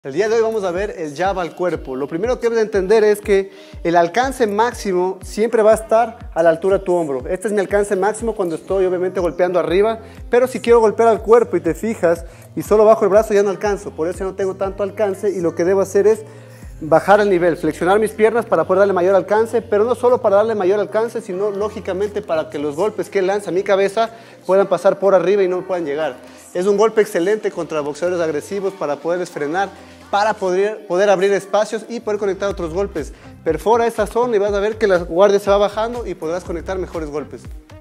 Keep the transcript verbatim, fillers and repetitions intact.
El día de hoy vamos a ver el jab al cuerpo. Lo primero que debes de entender es que el alcance máximo siempre va a estar a la altura de tu hombro. Este es mi alcance máximo cuando estoy obviamente golpeando arriba, pero si quiero golpear al cuerpo y te fijas y solo bajo el brazo ya no alcanzo, por eso ya no tengo tanto alcance y lo que debo hacer es bajar el nivel, flexionar mis piernas para poder darle mayor alcance, pero no solo para darle mayor alcance, sino lógicamente para que los golpes que él lanza a mi cabeza puedan pasar por arriba y no puedan llegar. Es un golpe excelente contra boxeadores agresivos para poderles frenar, para poder, poder abrir espacios y poder conectar otros golpes. Perfora esa zona y vas a ver que la guardia se va bajando y podrás conectar mejores golpes.